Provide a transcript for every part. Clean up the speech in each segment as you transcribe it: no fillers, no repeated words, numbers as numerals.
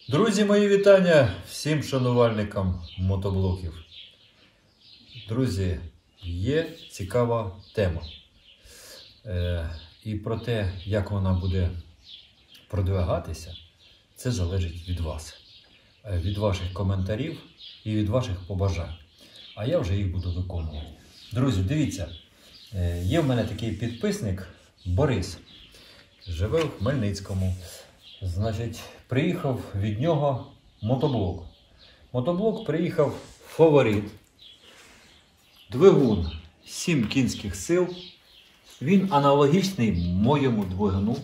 Друзі, мої вітання всім шанувальникам мотоблоків. Друзі, є цікава тема. І про те, як вона буде продвигатися, це залежить від вас. Від ваших коментарів і від ваших побажань. А я вже їх буду виконувати. Друзі, дивіться, є в мене такий підписник Борис. Живе в Хмельницькому. Значить, приїхав від нього мотоблок. Мотоблок приїхав Фаворит. Двигун 7 кінських сил. Він аналогічний моєму двигуну.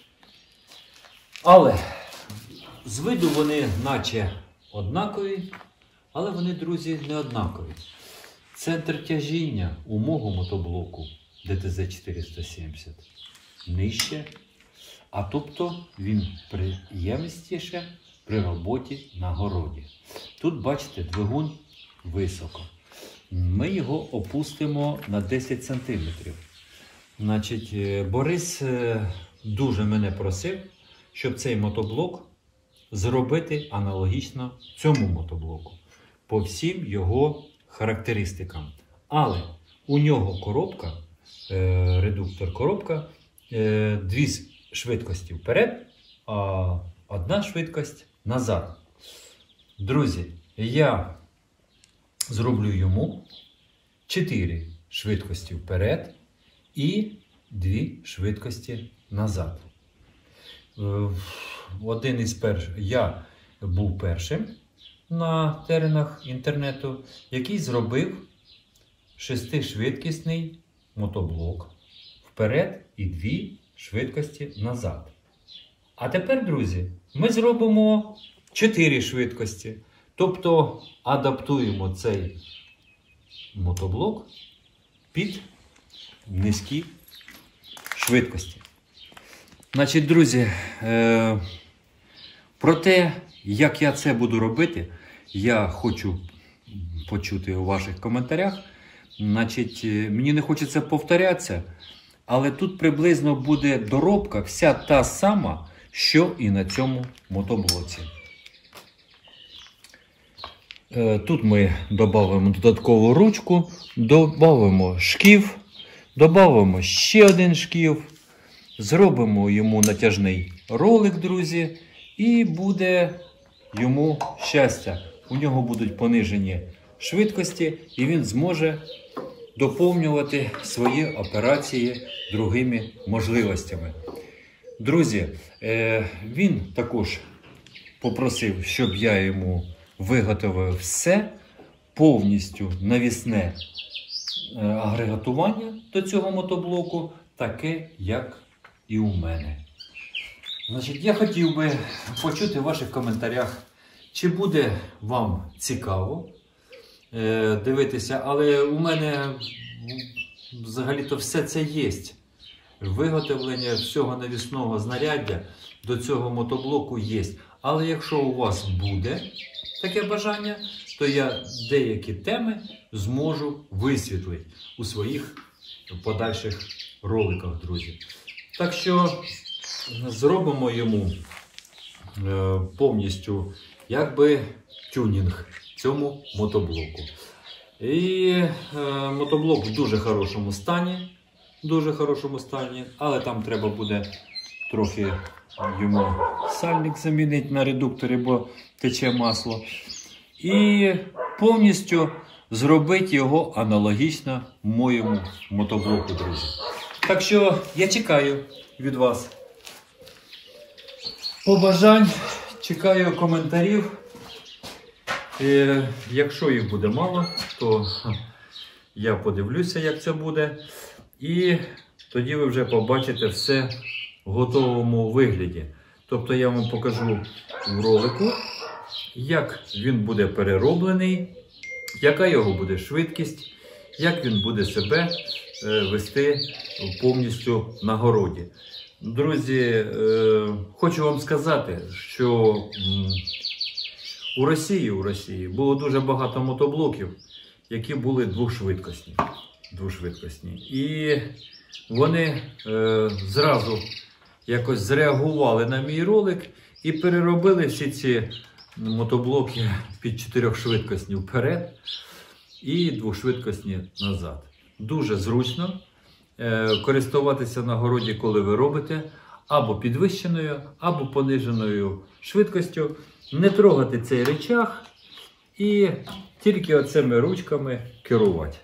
Але з виду вони наче однакові, але вони, друзі, не однакові. Центр тяжіння у мого мотоблоку ДТЗ-470 нижче. А тобто він приємистіше при роботі на городі. Тут, бачите, двигун високо. Ми його опустимо на 10 см. Значить, Борис дуже мене просив, щоб цей мотоблок зробити аналогічно цьому мотоблоку. По всім його характеристикам. Але у нього коробка, редуктор-коробка, дві швидкості вперед, а одна швидкость назад. Друзі, я зроблю йому 4 швидкості вперед і 2 швидкості назад. Я був першим на теренах інтернету, який зробив 6-швидкісний мотоблок вперед і 2 швидкості назад. А тепер, друзі, ми зробимо 4 швидкості. Тобто адаптуємо цей мотоблок під низькі швидкості. Значить, друзі, про те, як я це буду робити, я хочу почути у ваших коментарях. Значить, мені не хочеться повторятися, але тут приблизно буде доробка вся та сама, що і на цьому мотоблоці. Тут ми додамо додаткову ручку, додамо шків, додамо ще один шків, зробимо йому натяжний ролик, друзі, і буде йому щастя. У нього будуть понижені швидкості, і він зможе доповнювати свої операції другими можливостями. Друзі, він також попросив, щоб я йому виготовив все, повністю навісне агрегатування до цього мотоблоку, таке, як і у мене. Значить, я хотів би почути в ваших коментарях, чи буде вам цікаво дивитися, але у мене взагалі-то все це є. Виготовлення всього навісного знаряддя до цього мотоблоку є. Але якщо у вас буде таке бажання, то я деякі теми зможу висвітлити у своїх подальших роликах, друзі. Так що зробимо йому повністю якби тюнінг цьому мотоблоку. І мотоблок в дуже хорошому стані, але там треба буде трохи йому сальник замінити на редукторі, бо тече масло. І повністю зробити його аналогічно моєму мотоблоку, друзі. Так що я чекаю від вас побажань, чекаю коментарів. Якщо їх буде мало, то я подивлюся, як це буде. І тоді ви вже побачите все в готовому вигляді. Тобто я вам покажу в ролику, як він буде перероблений, яка його буде швидкість, як він буде себе вести повністю на городі. Друзі, хочу вам сказати, що у Росії було дуже багато мотоблоків, які були двошвидкісні. І вони зразу якось зреагували на мій ролик І переробили всі ці мотоблоки під 4-швидкісні вперед і 2-швидкісні назад. Дуже зручно користуватися на городі, коли ви робите або підвищеною, або пониженою швидкістю. Не трогати цей рычаг і тільки оцими ручками керувати.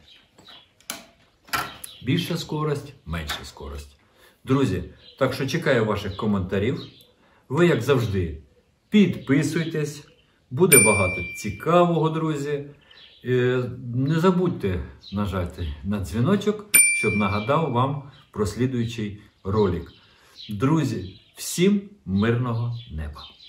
Більша скорость, менша скорость. Друзі, так що чекаю ваших коментарів. Ви, як завжди, підписуйтесь. Буде багато цікавого, друзі. Не забудьте нажати на дзвіночок, щоб нагадав вам про слідуючий ролик. Друзі, всім мирного неба!